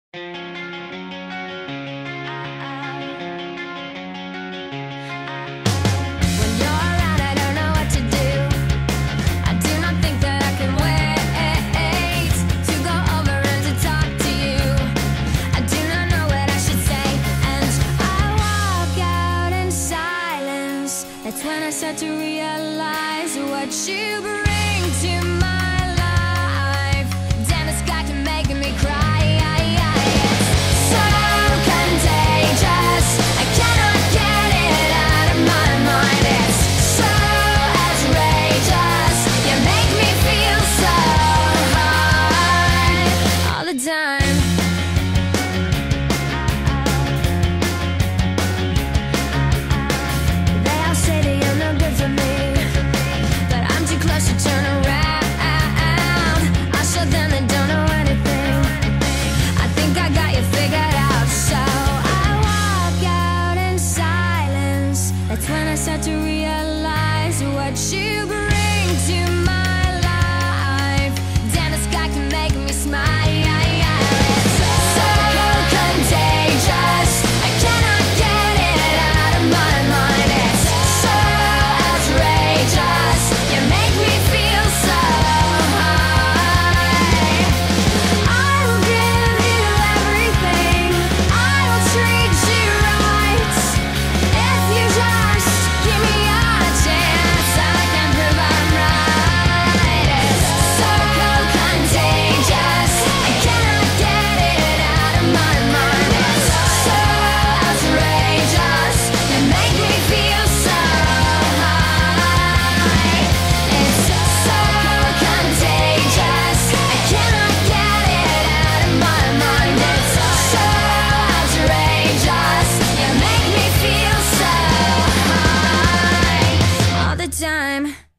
That's when I start to realize what you bring to my life. Damn, this guy can make me cry. It's so contagious, I cannot get it out of my mind. It's so outrageous, you make me feel so high all the time. When I start to realize what you bring to my life. Damn, this guy can make me smile. It's so contagious, I cannot get it out of my mind. It's so outrageous, you make me feel so high. I will give you everything, I will treat you right. If you just give me a chance, I can prove I'm right. It's so contagious, I cannot get it out of my mind. It's so outrageous, you make me feel so high. It's so contagious, I cannot get it out of my mind. It's so outrageous, you make me feel so high all the time.